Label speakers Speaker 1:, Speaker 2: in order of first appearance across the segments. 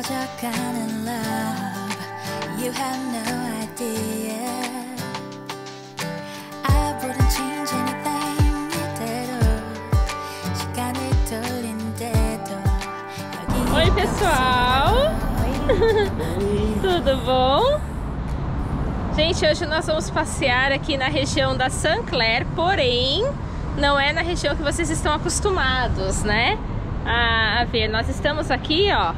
Speaker 1: in love, you have no idea. I wouldn't change anything 이대로 시간을 돌린대도.
Speaker 2: Oi, pessoal. Tudo bom? Gente, hoje nós vamos passear aqui na região da Saint-Clair, porém não é na região que vocês estão acostumados, né? A ver, nós estamos aqui, ó.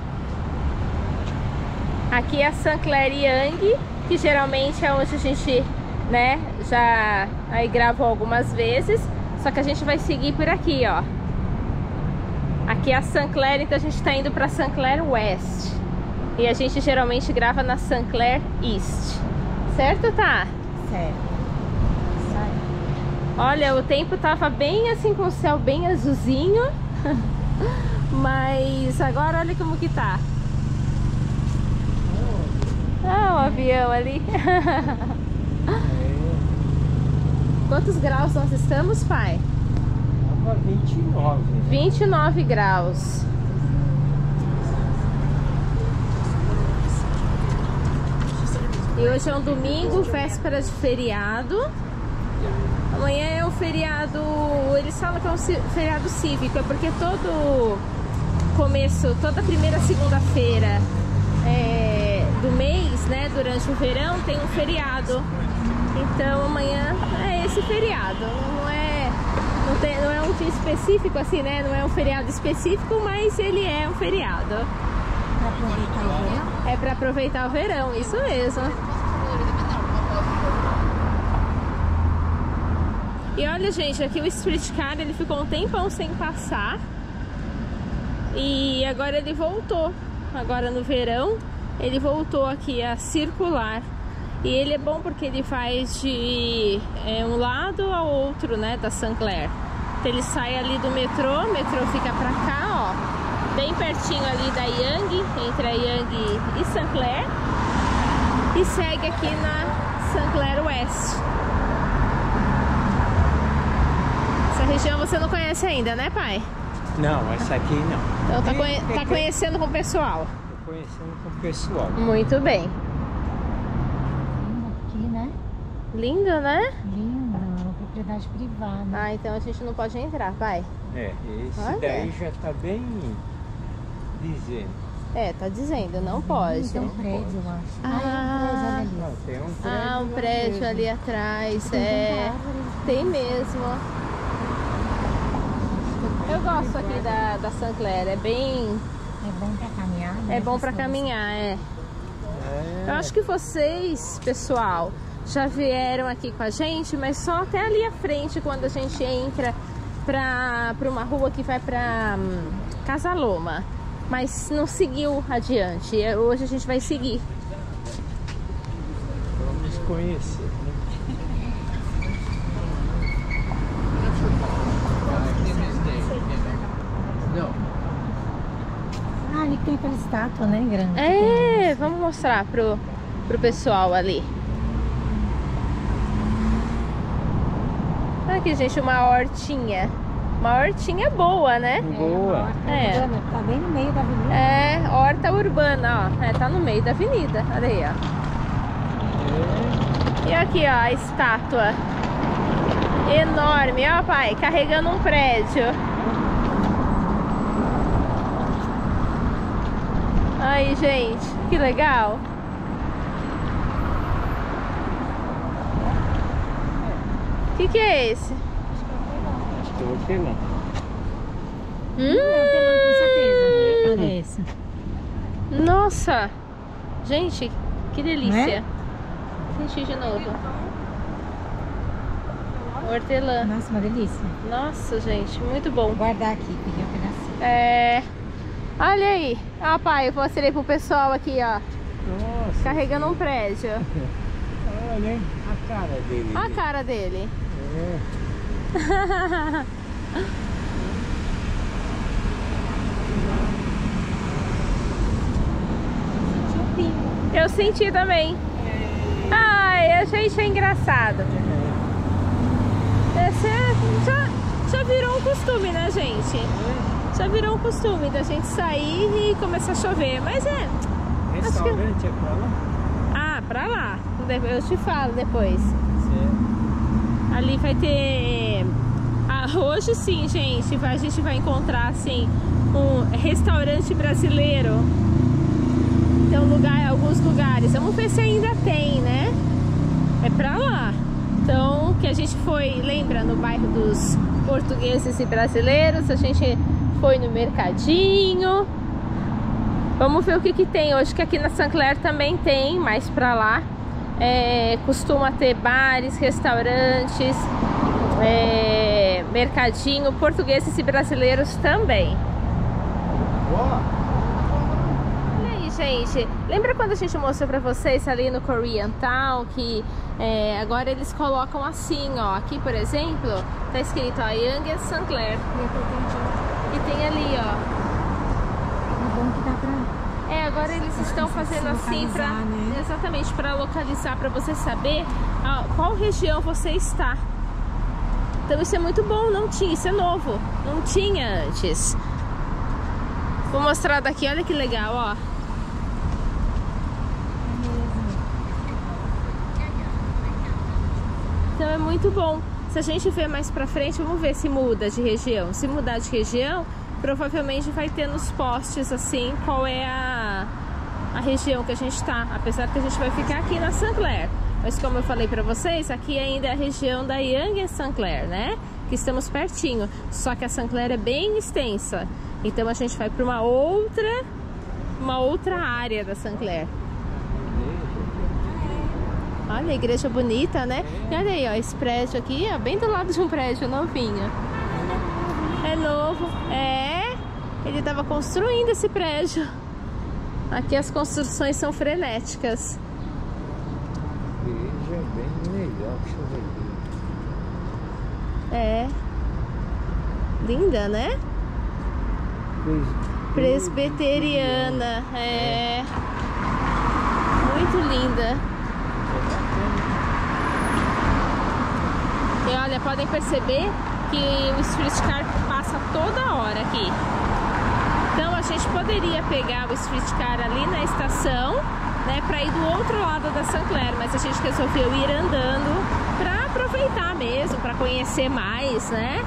Speaker 2: Aqui é a Saint-Clair Yang, que geralmente é onde a gente, né, já aí gravou algumas vezes. Só que a gente vai seguir por aqui, ó. Aqui é a Saint-Clair, então a gente tá indo pra Saint-Clair West. E a gente geralmente grava na Saint-Clair East. Certo, tá?
Speaker 3: Certo.
Speaker 2: Olha, o tempo tava bem assim, com o céu bem azulzinho. Mas agora olha como que tá. Ah, o avião ali. Quantos graus nós estamos, pai?
Speaker 4: 29.
Speaker 2: 29 graus. E hoje é um domingo, véspera de feriado. Amanhã é um feriado, eles falam que é um feriado cívico, é porque todo começo, toda primeira segunda-feira do mês, né, durante o verão, tem um feriado. Então amanhã é esse feriado, não é um dia específico assim, né, não é um feriado específico, mas ele é um feriado.
Speaker 3: Pra aproveitar o verão?
Speaker 2: É pra aproveitar o verão, isso mesmo. E olha, gente, aqui o Street Car, ele ficou um tempão sem passar. E agora ele voltou. Agora no verão, ele voltou aqui a circular. E ele é bom porque ele faz de um lado ao outro, né, da Saint-Clair. Então ele sai ali do metrô, o metrô fica pra cá, ó. Bem pertinho ali da Yang, entre a Yang e Saint-Clair. E segue aqui na Saint-Clair West. Essa região você não conhece ainda, né, pai?
Speaker 4: Não, essa aqui não.
Speaker 2: Então tá conhecendo com o pessoal.
Speaker 4: Tô conhecendo com o pessoal.
Speaker 2: Muito bem.
Speaker 3: Lindo aqui, né?
Speaker 2: Lindo, né?
Speaker 3: Lindo, uma propriedade privada.
Speaker 2: Ah, então a gente não pode entrar, pai.
Speaker 4: Esse
Speaker 2: Olha.
Speaker 4: daí já tá bem dizendo.
Speaker 2: Tá dizendo, não pode.
Speaker 3: Tem um prédio, eu acho.
Speaker 2: Ah,
Speaker 4: Não, tem um prédio.
Speaker 2: um prédio ali atrás, tem mesmo. Eu gosto aqui da Saint-Clair, é bem...
Speaker 3: É bom pra caminhar, né?
Speaker 2: É bom pra caminhar, Eu acho que vocês, pessoal, já vieram aqui com a gente, mas só até ali à frente, quando a gente entra pra uma rua que vai pra Casa Loma. Mas não seguiu adiante. Hoje a gente vai seguir.
Speaker 4: Vamos conhecer, né? Não.
Speaker 3: Ah, ali tem aquela estátua, né, grande.
Speaker 2: Vamos mostrar pro pessoal ali. Olha aqui, gente, uma hortinha. Uma hortinha boa, né?
Speaker 4: Boa.
Speaker 3: Tá bem no meio da avenida.
Speaker 2: Horta urbana, ó. Tá no meio da avenida. Olha aí, ó. E aqui, ó, a estátua. Enorme, ó, pai, carregando um prédio. Aí, gente, que legal. O que é esse?
Speaker 4: Acho que é o hortelã.
Speaker 3: Com certeza. Olha esse.
Speaker 2: Nossa! Gente, que delícia.
Speaker 3: Não
Speaker 2: Sentir de novo. Hortelã.
Speaker 3: Nossa, uma delícia.
Speaker 2: Nossa, gente, muito bom.
Speaker 3: Vou guardar aqui, peguei um pedacinho.
Speaker 2: Olha aí. Ó, pai, eu mostrei pro pessoal aqui, ó.
Speaker 4: Nossa.
Speaker 2: Carregando um prédio.
Speaker 4: Olha, hein? A cara dele.
Speaker 2: Olha a cara dele. Eu senti também. Ai, a gente é engraçado. Esse já virou um costume, né, gente? já virou um costume da gente sair e começar a chover, mas
Speaker 4: Restaurante é pra lá?
Speaker 2: Ah, pra lá. Eu te falo depois.
Speaker 4: Certo.
Speaker 2: Ali vai ter... hoje sim, gente, a gente vai encontrar assim um restaurante brasileiro. Tem alguns lugares. Vamos ver se ainda tem, né? É pra lá. Então, que a gente foi, lembra, no bairro dos portugueses e brasileiros. A gente foi no mercadinho. Vamos ver o que tem hoje, que aqui na St. Clair também tem, mais pra lá. Costuma ter bares, restaurantes, mercadinho, portugueses e brasileiros também.
Speaker 4: Boa.
Speaker 2: Olha aí, gente. Lembra quando a gente mostrou pra vocês ali no Koreatown que agora eles colocam assim, ó. Aqui, por exemplo, tá escrito, ó, Yonge St. Clair. E tem ali, ó.
Speaker 3: É bom que dá pra...
Speaker 2: Agora eles estão fazendo assim pra,
Speaker 3: né?
Speaker 2: exatamente, para localizar, para você saber qual região você está. Então isso é muito bom, não tinha, isso é novo, não tinha antes. Vou mostrar daqui, olha que legal, ó. Então é muito bom. Se a gente ver mais pra frente, vamos ver se muda de região. Se mudar de região, provavelmente vai ter nos postes assim qual é a região que a gente tá. Apesar que a gente vai ficar aqui na St. Clair. Mas como eu falei pra vocês, aqui ainda é a região da Yonge St. Clair, né? Que estamos pertinho. Só que a St. Clair é bem extensa. Então a gente vai para uma outra área da St. Clair. Olha a igreja bonita, né? E olha aí, ó, esse prédio aqui, ó, bem do lado de um prédio novinho. É novo, ele estava construindo esse prédio. Aqui as construções são frenéticas.
Speaker 4: Igreja é bem legal, deixa eu ver.
Speaker 2: Linda, né? Presbiteriana, muito linda. E olha, podem perceber que o Street Car passa toda hora aqui. Então a gente poderia pegar o Street Car ali na estação, né, para ir do outro lado da St. Clair, mas a gente resolveu ir andando para aproveitar mesmo, para conhecer mais, né?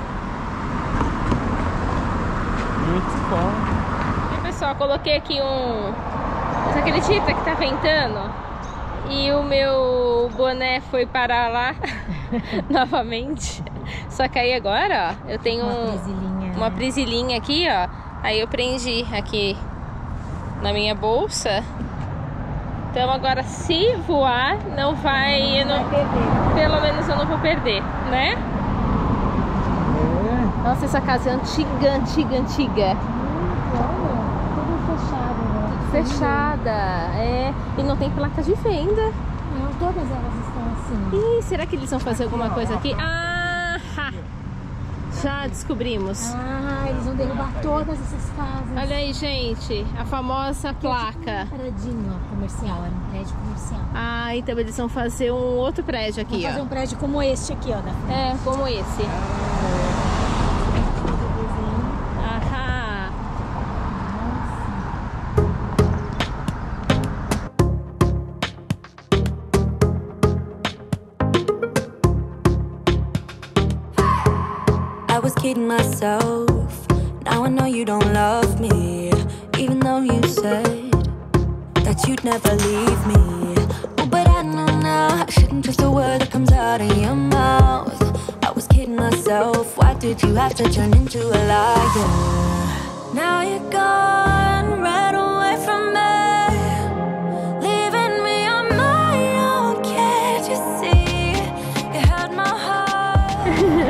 Speaker 4: Muito bom.
Speaker 2: E pessoal, coloquei aqui Você acredita que tá ventando? E o meu boné foi parar lá novamente. Só que aí agora, ó, eu tenho uma prisilinha aqui, ó. Aí eu prendi aqui na minha bolsa. Então agora, se voar, não vai... pelo menos eu não vou perder, né? Nossa, essa casa é antiga.
Speaker 3: Tudo fechado, né?
Speaker 2: Fechada, E não tem placa de venda.
Speaker 3: Não, todas elas estão assim.
Speaker 2: Ih, será que eles vão fazer alguma coisa aqui? Já descobrimos.
Speaker 3: Eles vão derrubar todas essas casas.
Speaker 2: Olha aí, gente, a famosa placa.
Speaker 3: Um prédio comercial, era um prédio comercial.
Speaker 2: Então eles vão fazer um outro prédio aqui,
Speaker 3: Vão fazer um prédio como este aqui, ó, da frente.
Speaker 2: Como esse.
Speaker 1: I was kidding myself. Now I know you don't love me, even though you said that you'd never leave me. Oh, but I know now I shouldn't trust a word that comes out of your mouth. I was kidding myself. Why did you have to turn into a liar? Now you're gone, ran away from me, leaving me on my own. Can't you see? You had my heart.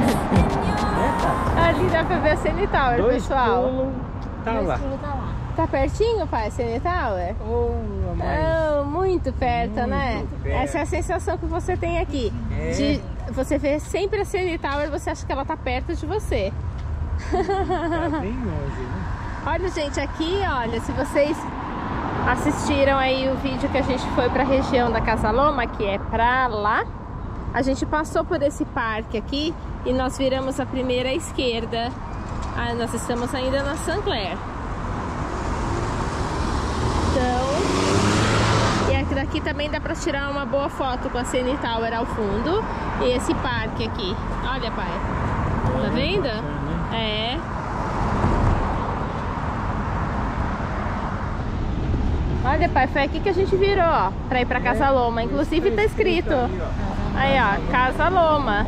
Speaker 2: Ali dá pra ver a CN Tower, pessoal.
Speaker 4: Tá lá.
Speaker 2: Tá pertinho, pai, a CN Tower? Muito perto, né?
Speaker 4: perto.
Speaker 2: Essa é a sensação que você tem aqui. De você vê sempre a CN Tower e você acha que ela tá perto de você.
Speaker 4: Tá bem longe, né?
Speaker 2: Olha, gente, aqui, olha, se vocês assistiram aí o vídeo que a gente foi pra região da Casa Loma, que é pra lá, a gente passou por esse parque aqui e nós viramos a primeira esquerda Ah, nós estamos ainda na Sinclair. Então, e aqui daqui também dá pra tirar uma boa foto com a CN Tower ao fundo. E esse parque aqui. Olha, pai. Tá vendo? É. Olha, pai, foi aqui que a gente virou, ó, pra ir pra Casa Loma. Inclusive tá escrito aí, ó, Casa Loma.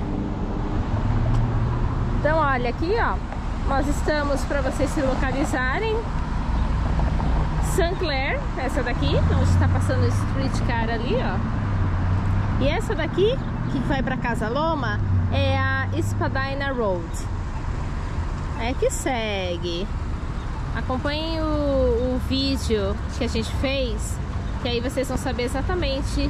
Speaker 2: Então, olha, aqui, ó, nós estamos, pra vocês se localizarem, Sinclair, essa daqui, onde está passando o streetcar ali, ó. E essa daqui, que vai pra Casa Loma, é a Spadina Road. É que segue. Acompanhem o vídeo que a gente fez, que aí vocês vão saber exatamente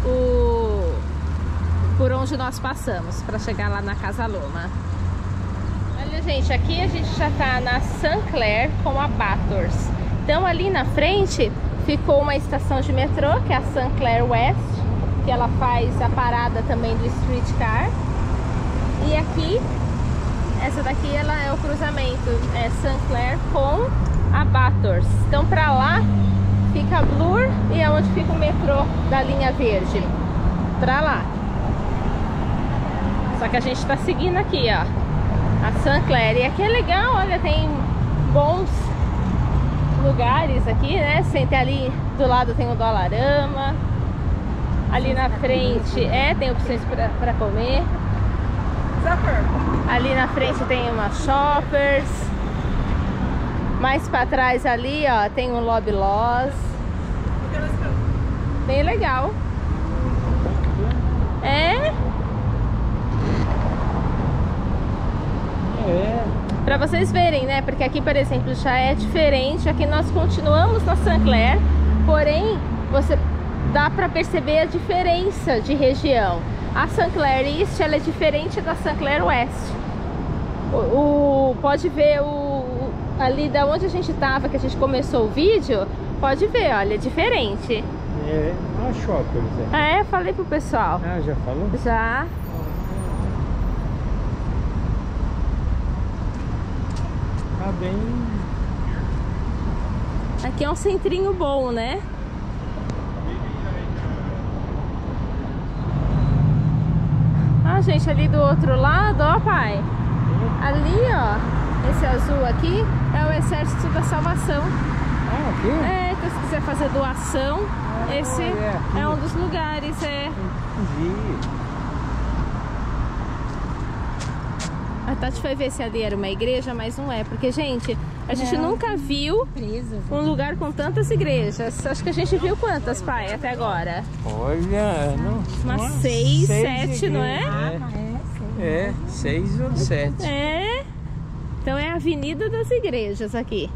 Speaker 2: por onde nós passamos para chegar lá na Casa Loma. Olha, gente, aqui a gente já tá na Sinclair com a Bathurst. Então ali na frente ficou uma estação de metrô, que é a Sinclair West, que ela faz a parada também do streetcar. E aqui, essa daqui, ela é o cruzamento, é Sinclair com a Bathurst. Então pra lá fica Bloor e é onde fica o metrô da linha verde. Pra lá. Só que a gente tá seguindo aqui, ó, a Sinclair. E aqui é legal, olha, tem bons lugares aqui, né? Sente ali do lado, tem o Dollarama. Ali na frente tem opções para comer. Ali na frente tem uma Shoppers. Mais para trás ali, ó, tem um Lobby Loss. Bem legal. Para vocês verem, né? Porque aqui, por exemplo, já é diferente. Aqui nós continuamos na Sinclair, porém, dá para perceber a diferença de região. A Sinclair East, ela é diferente da Sinclair West. Pode ver ali da onde a gente tava, que a gente começou o vídeo, pode ver, olha, é diferente.
Speaker 4: É, a Shoppers.
Speaker 2: Falei pro pessoal.
Speaker 4: Ah, já falou?
Speaker 2: Já.
Speaker 4: Tá bem.
Speaker 2: Aqui é um centrinho bom, né? Ah, gente, ali do outro lado, ó, pai. Ali, ó, esse azul aqui é o Exército da Salvação.
Speaker 4: Ah, aqui?
Speaker 2: Então se quiser fazer doação, esse é um dos lugares,
Speaker 4: Entendi.
Speaker 2: A Tati foi ver se ali era uma igreja, mas não é. Porque, gente, a gente nunca viu um lugar com tantas igrejas. Acho que a gente viu quantas, pai, até agora?
Speaker 4: Olha,
Speaker 2: umas 6, 7, não é?
Speaker 4: É, 6 ou 7.
Speaker 2: Então é a Avenida das Igrejas aqui.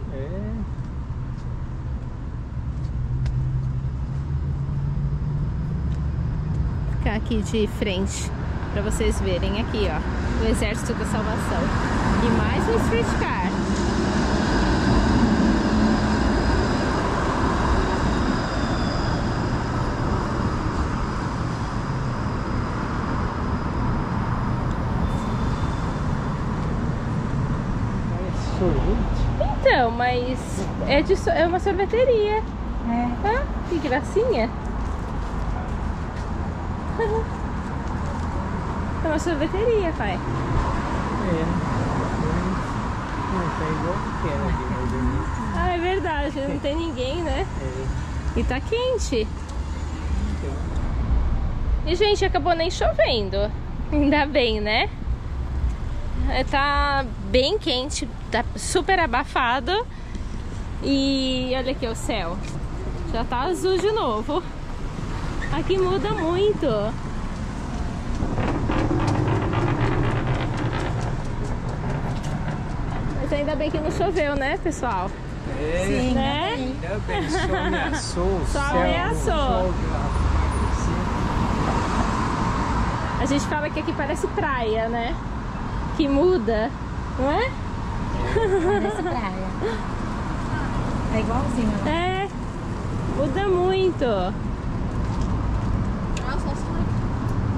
Speaker 2: Ficar aqui de frente para vocês verem aqui, ó, o Exército da Salvação. E mais um streetcar. Então, mas é uma sorveteria. Ah, que gracinha. É uma sorveteria, pai.
Speaker 4: Não tá igual que era aqui,
Speaker 2: Ah, é verdade, não tem ninguém, né? E tá quente. E, gente, acabou nem chovendo. Ainda bem, né? Tá bem quente, tá super abafado. E olha aqui o céu. Já tá azul de novo. Aqui muda muito. Mas ainda bem que não choveu, né, pessoal?
Speaker 3: Sim,
Speaker 2: né?
Speaker 4: Ainda bem, só ameaçou o
Speaker 2: Só
Speaker 4: céu.
Speaker 2: ameaçou. A gente fala que aqui parece praia, né? Que muda, não é?
Speaker 3: Parece praia. É igualzinho.
Speaker 2: Muda muito.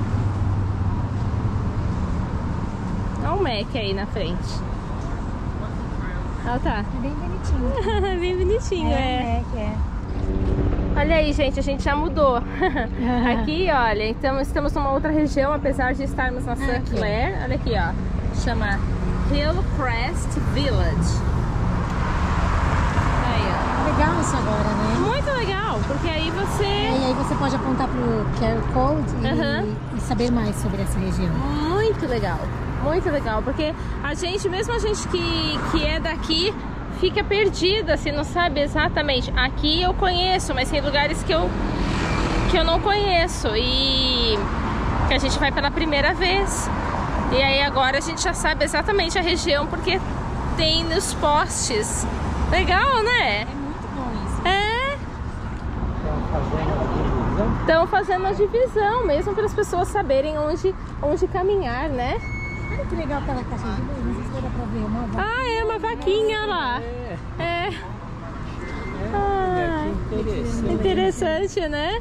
Speaker 2: Olha o Mac aí na frente. Ah, tá.
Speaker 3: É bem bonitinho.
Speaker 2: Bem bonitinho,
Speaker 3: É.
Speaker 2: Olha aí, gente, a gente já mudou. Aqui, olha, então estamos numa outra região, apesar de estarmos na St. Clair. Olha aqui, ó. Chama Hillcrest Village. Aí, ó.
Speaker 3: Legal isso agora, né?
Speaker 2: Muito legal, porque aí você...
Speaker 3: E aí você pode apontar pro QR Code e saber mais sobre essa região.
Speaker 2: Muito legal, porque a gente, mesmo a gente que é daqui, fica perdida, assim, não sabe exatamente. Aqui eu conheço, mas tem lugares que eu não conheço e que a gente vai pela primeira vez. E aí agora a gente já sabe exatamente a região, porque tem nos postes. Legal, né?
Speaker 3: É muito bom isso.
Speaker 2: É. Estão fazendo a divisão, mesmo para as pessoas saberem onde caminhar, né?
Speaker 3: Olha que legal aquela caixa de luz, não sei se vai dar pra ver. Uma vaquinha.
Speaker 2: Ah, é uma vaquinha lá. É. Ah, interessante, né?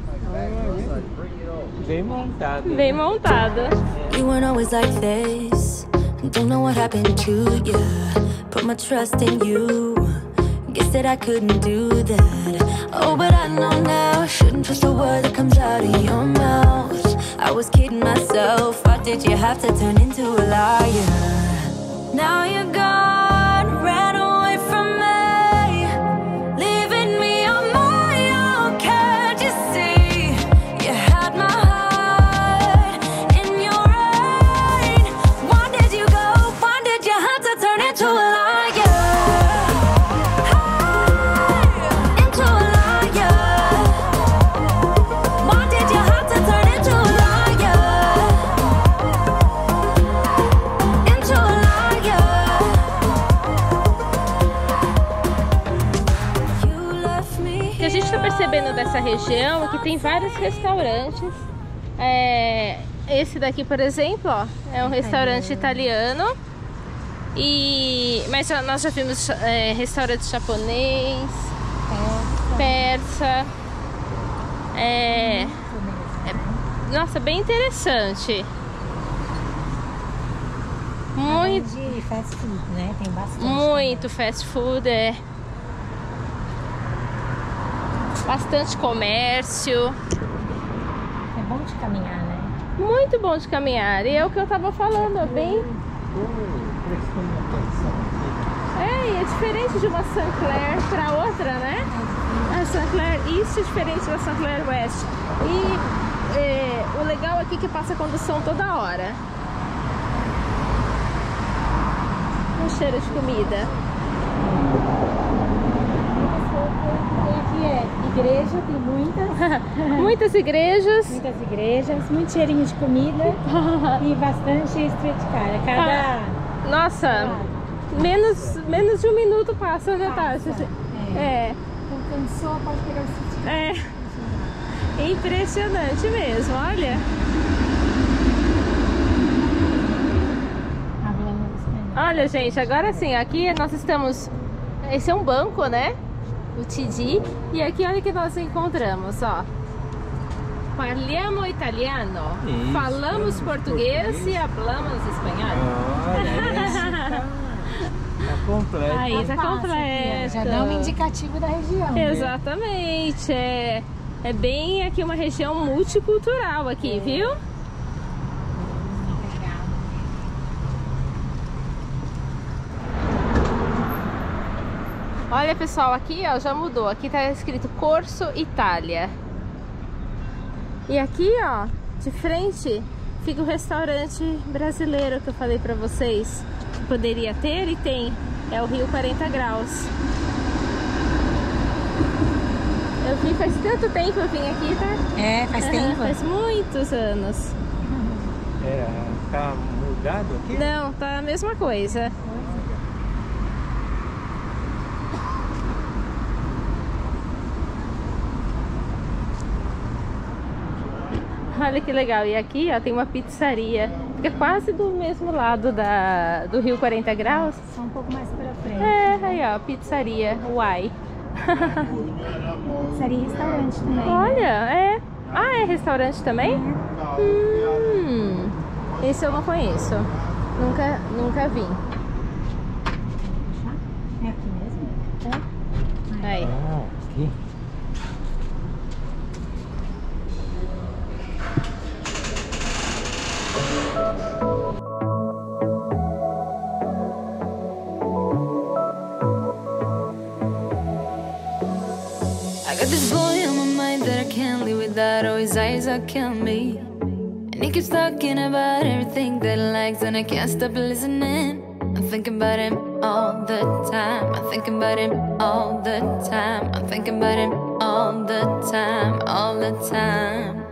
Speaker 4: Bem montado.
Speaker 2: Bem montada.
Speaker 1: You weren't always like this. Don't know what happened to you. Put my trust in you. Guess that I couldn't do that. Oh, but I know now I shouldn't trust a word that comes out of your mouth. I was kidding myself. Why did you have to turn into a liar? Now you're gone, ran away from me, leaving me on my own. Can't you see? You had my heart in your reign. Why did you go? Why did you have to turn into a liar? Into a liar. Why did you have to turn into a liar? Into a liar. You left me.
Speaker 2: O que a gente está percebendo dessa região é que tem vários restaurantes. Esse daqui, por exemplo, ó, é um restaurante italiano. Mas nós já vimos restaurante japonês, persa. Nossa, bem interessante. Muito,
Speaker 3: De fast food, né? Tem bastante.
Speaker 2: muito fast food, bastante comércio.
Speaker 3: É bom de caminhar, né?
Speaker 2: Muito bom de caminhar. E é o que eu tava falando, é bem...
Speaker 4: Prestando atenção aqui.
Speaker 2: E é diferente de uma St. Clair para outra, né? A St. Clair East é diferente da St. Clair West. E o legal aqui é que passa condução toda hora. Um cheiro de comida.
Speaker 3: Tem aqui igreja, tem muitas.
Speaker 2: Muitas igrejas.
Speaker 3: Muitas igrejas, muito cheirinho de comida e bastante streetcar.
Speaker 2: Nossa, menos de um minuto passa, né, Tati?
Speaker 3: Então cansou, pode pegar o streetcar.
Speaker 2: Impressionante mesmo, olha. Olha, gente, agora sim, aqui nós estamos... Esse é um banco, né? O TD. E aqui olha que nós encontramos, ó. Parliamo italiano.
Speaker 4: Isso,
Speaker 2: falamos português e falamos espanhol.
Speaker 4: Tá completo.
Speaker 2: Aí tá completo.
Speaker 3: Já dá um indicativo da região.
Speaker 2: Exatamente. É bem aqui uma região multicultural aqui, viu? Olha, pessoal, aqui ó, já mudou. Aqui tá escrito Corso Itália. E aqui, ó, de frente fica o restaurante brasileiro que eu falei pra vocês que poderia ter e tem. É o Rio 40 Graus. Eu vim faz tanto tempo, eu vim aqui, tá?
Speaker 3: Faz tempo.
Speaker 2: Faz muitos anos.
Speaker 4: Tá mudado aqui?
Speaker 2: Não, tá a mesma coisa. Olha que legal. E aqui, ó, tem uma pizzaria. Fica quase do mesmo lado do Rio 40 Graus.
Speaker 3: Só um pouco mais pra frente.
Speaker 2: Aí, ó, pizzaria. Uai.
Speaker 3: Pizzaria e restaurante também.
Speaker 2: Olha, Ah, é restaurante também? Esse eu não conheço. Nunca vim.
Speaker 3: É aqui mesmo? É?
Speaker 2: Aí.
Speaker 4: Ah, aqui.
Speaker 1: I got this boy on my mind that I can't live without. Oh, his eyes are killing me. And he keeps talking about everything that he likes, and I can't stop listening. I'm thinking about him all the time. I'm thinking about him all the time. I'm thinking about him all the time, all the time.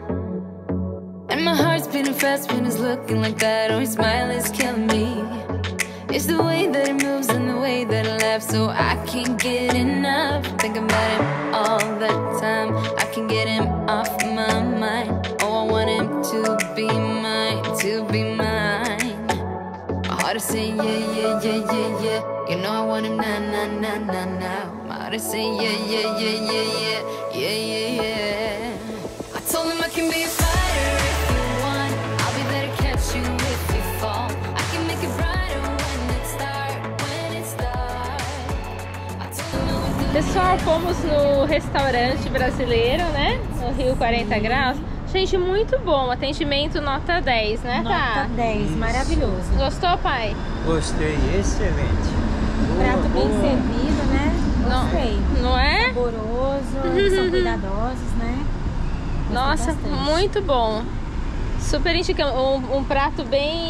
Speaker 1: And my heart's beating fast when he's looking like that. Oh, his smile is killing me. It's the way that he moves and the way that he laughs, so I can't get enough. Thinking about him all the time. I can't get him off my mind. Oh, I want him to be mine, to be mine. My heart is saying yeah, yeah, yeah, yeah, yeah. You know I want him now, now, now, now, now. My heart is saying yeah, yeah, yeah, yeah, yeah, yeah, yeah, yeah. I told him I can be a fighter if you want. I'll be there to catch you if you fall. I can make it brighter when it's dark, when it's dark. I told him I would do.
Speaker 2: Pessoal, fomos no restaurante brasileiro, né? No Rio 40 Graus. Gente, muito bom. Atendimento nota 10, né, tá?
Speaker 3: Nota 10, maravilhoso.
Speaker 2: Gostou, pai?
Speaker 4: Gostei, excelente.
Speaker 3: Prato bem servido, né? Gostei.
Speaker 2: Não é?
Speaker 3: Saboroso, eles são cuidadosos, né? Gostei
Speaker 2: Nossa,
Speaker 3: bastante.
Speaker 2: muito bom. Super indicamos. Um prato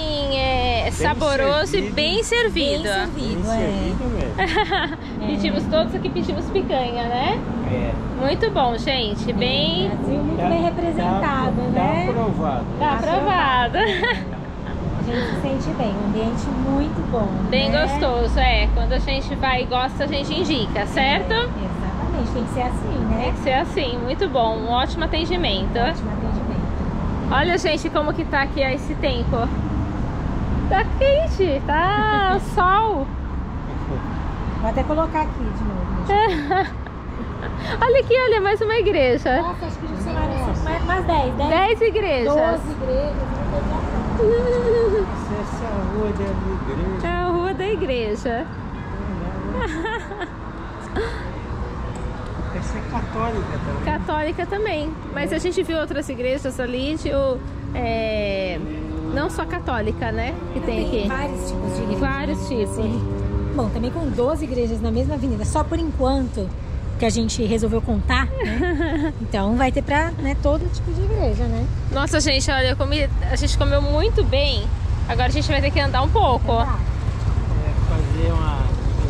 Speaker 2: bem saboroso
Speaker 4: servido.
Speaker 2: e bem servido.
Speaker 3: Bem servido,
Speaker 4: Servido mesmo.
Speaker 2: Pedimos todos aqui, pedimos picanha, né?
Speaker 4: É.
Speaker 2: Muito bom, gente. Bem.
Speaker 3: Brasil muito bem representado, né?
Speaker 4: Tá aprovado.
Speaker 2: Tá aprovado.
Speaker 3: A gente se sente bem, um ambiente muito bom.
Speaker 2: Bem
Speaker 3: né?
Speaker 2: gostoso, é. Quando a gente vai e gosta, a gente indica, certo?
Speaker 3: Exatamente, tem que ser assim, né?
Speaker 2: Tem que ser assim, muito bom. Um ótimo atendimento.
Speaker 3: Ótimo atendimento.
Speaker 2: Olha, gente, como que tá aqui esse tempo. Tá quente, tá sol.
Speaker 3: Vou até colocar aqui de novo. gente.
Speaker 2: Olha aqui, olha, mais uma igreja.
Speaker 3: Nossa, acho que a gente tem mais 10,
Speaker 2: 10 igrejas.
Speaker 3: 12 igrejas.
Speaker 4: Essa é a rua da igreja.
Speaker 2: É a rua da igreja.
Speaker 4: Essa é católica também.
Speaker 2: Católica também. Mas a gente viu outras igrejas ali, não só católica, né? Que tem aqui.
Speaker 3: Vários tipos de igrejas.
Speaker 2: Vários tipos.
Speaker 3: Bom, também com 12 igrejas na mesma avenida, só por enquanto que a gente resolveu contar, né? Então vai ter pra, né, todo tipo de igreja, né?
Speaker 2: Nossa, gente, olha, a gente comeu muito bem. Agora a gente vai ter que andar um pouco.
Speaker 3: Tá.
Speaker 4: É fazer uma...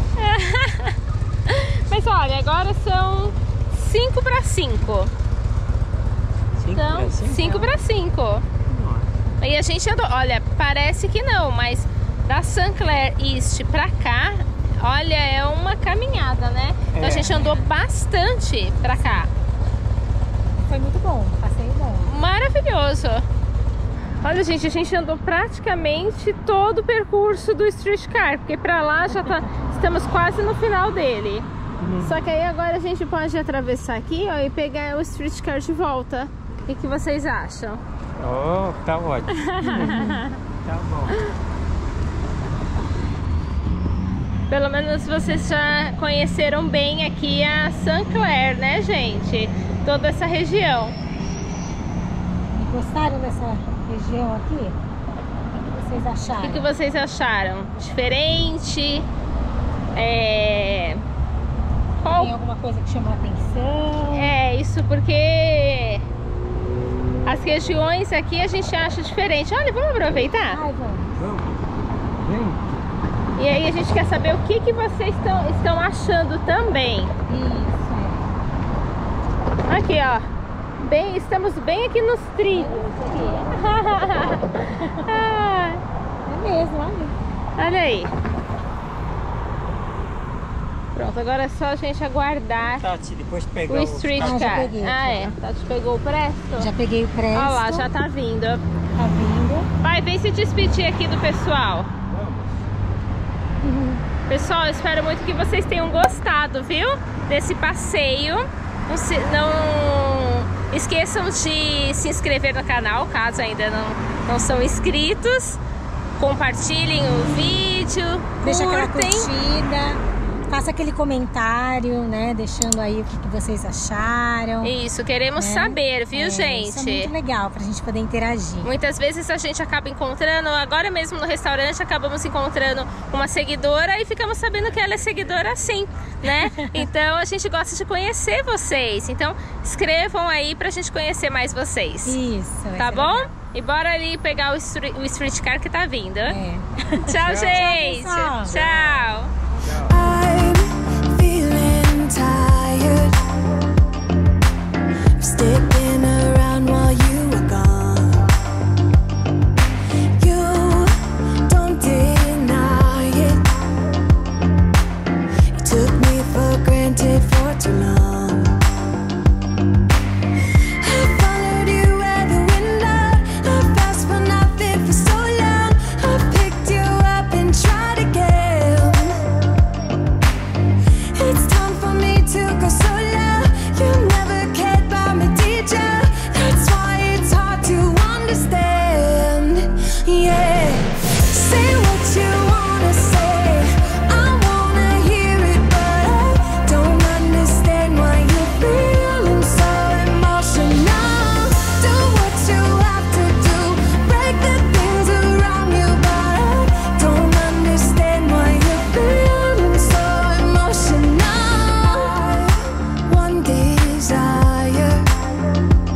Speaker 2: Mas olha, agora são 5 para 5. Então, 5 para 5. E a gente andou, olha, parece que não, mas da St. Clair East pra cá, olha, é uma caminhada, né? Então a gente andou bastante pra cá.
Speaker 3: Foi muito bom, passeio bom.
Speaker 2: Maravilhoso. Olha, gente, a gente andou praticamente todo o percurso do streetcar, porque pra lá já estamos quase no final dele. Só que aí agora a gente pode atravessar aqui, ó, e pegar o streetcar de volta. O que vocês acham?
Speaker 4: Oh, tá ótimo. Tá bom.
Speaker 2: Pelo menos vocês já conheceram bem aqui a St. Clair, né, gente? Toda essa região.
Speaker 3: Gostaram dessa região aqui? O que vocês acharam?
Speaker 2: O que vocês acharam? Diferente?
Speaker 3: Tem alguma coisa que chamou a atenção?
Speaker 2: É, isso porque as regiões aqui a gente acha diferente. Olha, vamos aproveitar?
Speaker 3: Ai, vamos.
Speaker 4: Vamos. Vem.
Speaker 2: E aí a gente quer saber o que vocês estão achando também.
Speaker 3: Isso,
Speaker 2: Aqui, ó. Estamos bem aqui nos trilhos. Ah,
Speaker 3: é mesmo, olha.
Speaker 2: olha aí. Pronto, agora é só a gente aguardar
Speaker 4: Tati, depois pegar
Speaker 2: o streetcar.
Speaker 3: já peguei aqui,
Speaker 2: Ah, é. Tati pegou o presto?
Speaker 3: Já peguei o preço.
Speaker 2: Olha lá, já tá vindo.
Speaker 3: Tá vindo.
Speaker 2: Vai, vem se despedir aqui do pessoal. Pessoal, eu espero muito que vocês tenham gostado, viu? Desse passeio. Não esqueçam de se inscrever no canal, caso ainda não são inscritos. Compartilhem o vídeo,
Speaker 3: Deixa aquela
Speaker 2: curtem.
Speaker 3: curtida. Faça aquele comentário, né? Deixando aí o que vocês acharam.
Speaker 2: Isso, queremos saber, viu, gente?
Speaker 3: Isso é muito legal pra gente poder interagir.
Speaker 2: Muitas vezes a gente acaba encontrando, agora mesmo no restaurante, acabamos encontrando uma seguidora e ficamos sabendo que ela é seguidora assim, né? Então a gente gosta de conhecer vocês. Então escrevam aí pra gente conhecer mais vocês.
Speaker 3: Isso.
Speaker 2: Tá bom? Legal. E bora ali pegar o streetcar que tá vindo. Tchau,
Speaker 3: Tchau,
Speaker 2: gente.
Speaker 3: pessoal.
Speaker 2: Tchau.
Speaker 1: I'm feeling tired of sticking around while you were gone. You don't deny it. You took me for granted for too long. I followed you where the wind out. I fast for nothing for so long. I picked you up and tried again. It's time for me to go solo. You never cared about me, did ya? That's why it's hard to understand. Yeah, say what you wanna say. I wanna hear it, but I don't understand why you're feeling so emotional. Do what you have to do, break the things around you, but I don't understand why you're feeling so emotional. One desire,